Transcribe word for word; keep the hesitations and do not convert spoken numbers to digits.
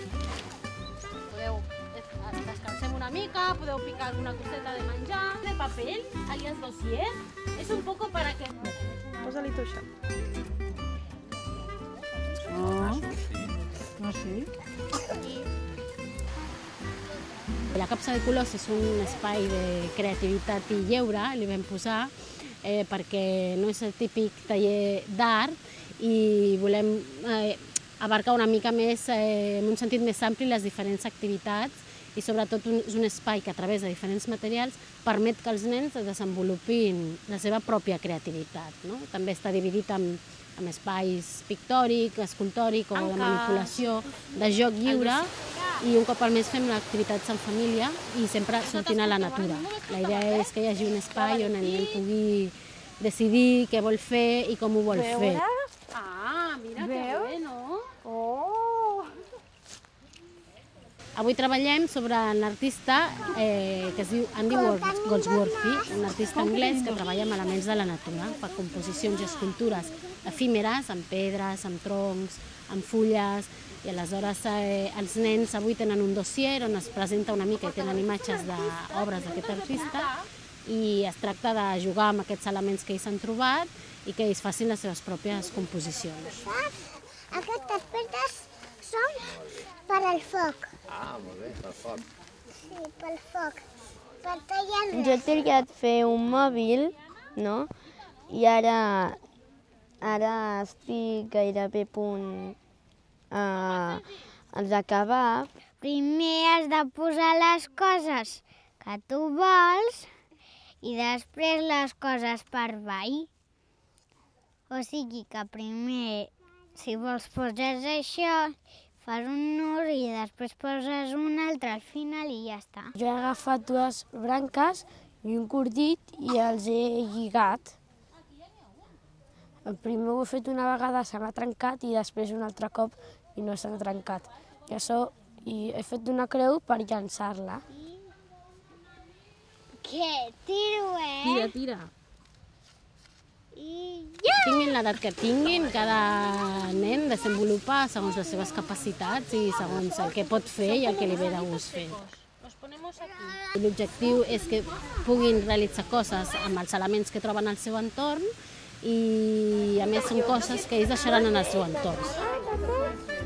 Podeu descansem una mica, podeu picar alguna coseta de menjar, de papel, alias dossier. És un poco para que... Posa-li tu això. Ah, sí? La capsa de colors és un espai de creativitat i lleure, li vam posar, eh, perquè no és el típic taller d'art i volem eh, abarcar una mica més, eh, en un sentit més ampli, les diferents activitats i sobretot un, és un espai que a través de diferents materials permet que els nens desenvolupin la seva pròpia creativitat. No? També està dividit en, en espais pictòric, escultòric o de manipulació, de joc lliure, i un cop al mes fem activitats en família i sempre sortint a la natura. La idea és que hi hagi un espai on el nen pugui decidir què vol fer i com ho vol fer. Ah, mira que bé, no? Oh! Avui treballem sobre un artista eh, que es diu Andy Goldsworthy, un artista anglès que treballa amb elements de la natura, fa composicions i escultures efímeres, amb pedres, amb troncs, amb fulles, i aleshores eh, els nens avui tenen un dossier on es presenta una mica i tenen imatges d'obres d'aquest artista i es tracta de jugar amb aquests elements que ells han trobat i que ells facin les seves pròpies composicions. Aquestes pedres són per al foc. Ah, molt bé, pel foc. Sí, pel foc. Per tallar res. Jo he triat fer un mòbil, no? I ara, ara estic gairebé a punt Uh, els acabar. Primer has de posar les coses que tu vols i després les coses per avall. O sigui que primer, si vols, poses això, fas un nus i després poses un altre al final i ja està. Jo he agafat dues branques i un cordit i els he lligat. El primer ho he fet una vegada, se m'ha trencat, i després un altre cop i no s'ha trencat. I, això, I he fet una creu per llançar-la. Què? Tiro, eh? Tira, tira. I ja! Tinguin l'edat que tinguin, cada nen desenvolupa segons les seves capacitats i segons el que pot fer i el que li ve de gust fer. L'objectiu és que puguin realitzar coses amb els elements que troben al seu entorn i a més són coses que ells deixaran en el seu entorn.